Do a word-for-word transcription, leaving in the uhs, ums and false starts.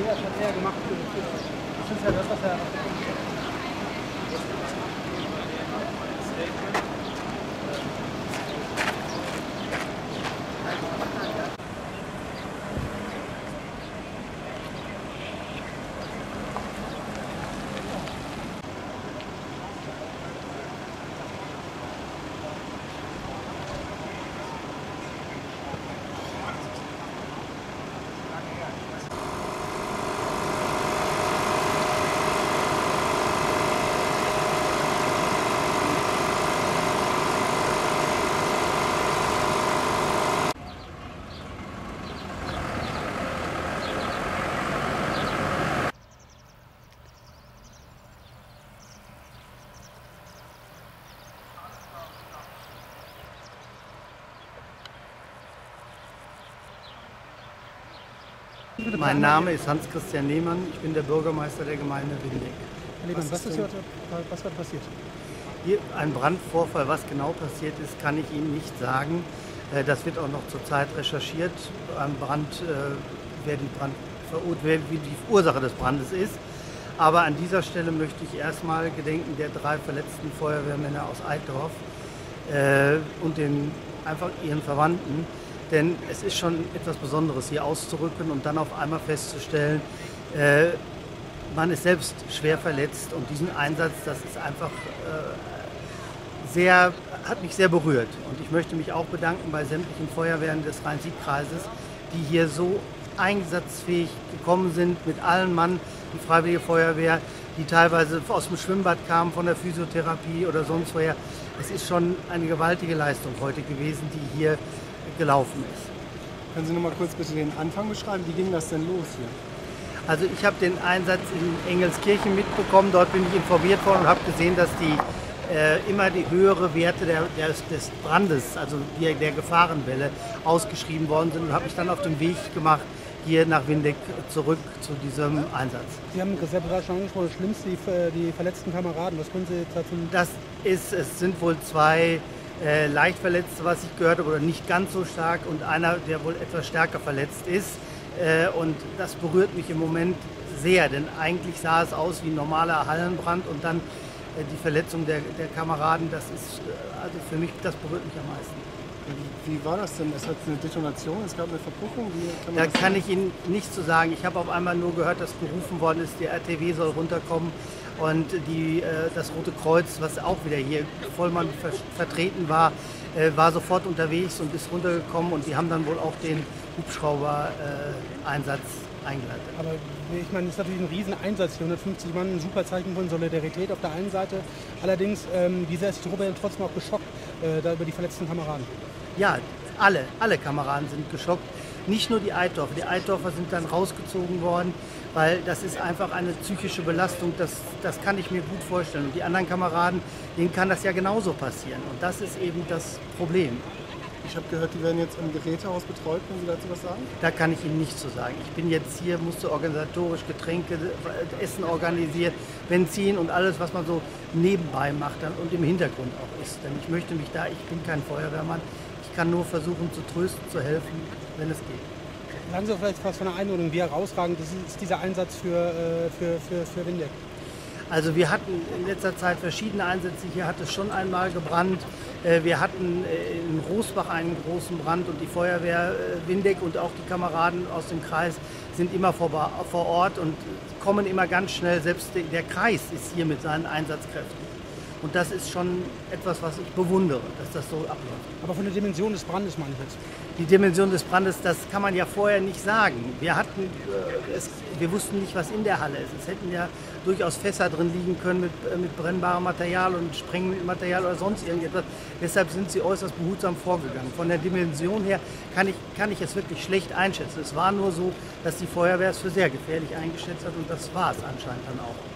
eher schon eher gemacht für die Kinder. Das ist ja das, was er auf der Mein Name ist Hans-Christian Lehmann, ich bin der Bürgermeister der Gemeinde Windeck. Herr Lehmann, was, ist hier, was heute passiert? Hier ein Brandvorfall, was genau passiert ist, kann ich Ihnen nicht sagen. Das wird auch noch zurzeit recherchiert, am Brand, wer die, Brand, wer die Ursache des Brandes ist. Aber an dieser Stelle möchte ich erstmal gedenken der drei verletzten Feuerwehrmänner aus Eitorf äh, und den, einfach ihren Verwandten. Denn es ist schon etwas Besonderes, hier auszurücken und dann auf einmal festzustellen, äh, man ist selbst schwer verletzt und diesen Einsatz, das ist einfach äh, sehr, hat mich sehr berührt. Und ich möchte mich auch bedanken bei sämtlichen Feuerwehren des Rhein-Sieg-Kreises, die hier so einsatzfähig gekommen sind, mit allen Mann, die Freiwillige Feuerwehr, die teilweise aus dem Schwimmbad kamen, von der Physiotherapie oder sonst woher. Es ist schon eine gewaltige Leistung heute gewesen, die hier gelaufen ist. Können Sie noch mal kurz bitte den Anfang beschreiben? Wie ging das denn los hier? Also ich habe den Einsatz in Engelskirchen mitbekommen, dort bin ich informiert worden und habe gesehen, dass die äh, immer die höhere Werte der, der, des Brandes, also die, der Gefahrenwelle, ausgeschrieben worden sind und habe mich dann auf den Weg gemacht, hier nach Windeck zurück zu diesem Einsatz. Sie haben sehr bereits schon angesprochen, das Schlimmste, die, die verletzten Kameraden. Was können Sie dazu? Das ist, es sind wohl zwei Äh, leicht Verletzte, was ich gehört habe, oder nicht ganz so stark, und einer, der wohl etwas stärker verletzt ist. Äh, und das berührt mich im Moment sehr, denn eigentlich sah es aus wie ein normaler Hallenbrand und dann äh, die Verletzung der, der Kameraden, das ist, äh, also für mich, das berührt mich am meisten. Wie, wie war das denn? Es hat eine Detonation, es gab eine Verpuffung? Wie kann da kann ich Ihnen nichts zu sagen. Ich habe auf einmal nur gehört, dass gerufen worden ist, die R T W soll runterkommen. Und die, äh, das Rote Kreuz, was auch wieder hier Vollmann ver vertreten war, äh, war sofort unterwegs und ist runtergekommen. Und die haben dann wohl auch den Hubschrauber-Einsatz äh, eingeleitet. Aber ich meine, das ist natürlich ein Rieseneinsatz, hundertfünfzig Mann, ein super Zeichen von Solidarität auf der einen Seite. Allerdings, ähm, wie sehr ist die Truppe denn trotzdem auch geschockt äh, da über die verletzten Kameraden? Ja, alle, alle Kameraden sind geschockt. Nicht nur die Eitorfer. Die Eitorfer sind dann rausgezogen worden, weil das ist einfach eine psychische Belastung, das, das kann ich mir gut vorstellen. Und die anderen Kameraden, denen kann das ja genauso passieren. Und das ist eben das Problem. Ich habe gehört, die werden jetzt im Gerätehaus betreut. Können Sie dazu was sagen? Da kann ich Ihnen nichts zu sagen. Ich bin jetzt hier, musste organisatorisch Getränke, Essen organisiert, Benzin und alles, was man so nebenbei macht dann und im Hintergrund auch ist. Denn ich möchte mich da, ich bin kein Feuerwehrmann, ich kann nur versuchen zu trösten, zu helfen, wenn es geht. Sagen Sie vielleicht was von der Einordnung, wie herausragend ist dieser Einsatz für, für, für, für Windeck? Also wir hatten in letzter Zeit verschiedene Einsätze. Hier hat es schon einmal gebrannt. Wir hatten in Rosbach einen großen Brand und die Feuerwehr Windeck und auch die Kameraden aus dem Kreis sind immer vor, vor Ort und kommen immer ganz schnell. Selbst der Kreis ist hier mit seinen Einsatzkräften. Und das ist schon etwas, was ich bewundere, dass das so abläuft. Aber von der Dimension des Brandes meine ich jetzt? Die Dimension des Brandes, das kann man ja vorher nicht sagen. Wir, hatten, äh, es, wir wussten nicht, was in der Halle ist. Es hätten ja durchaus Fässer drin liegen können mit, äh, mit brennbarem Material und Sprengmaterial oder sonst irgendetwas. Deshalb sind sie äußerst behutsam vorgegangen. Von der Dimension her kann ich, kann ich es wirklich schlecht einschätzen. Es war nur so, dass die Feuerwehr es für sehr gefährlich eingeschätzt hat und das war es anscheinend dann auch.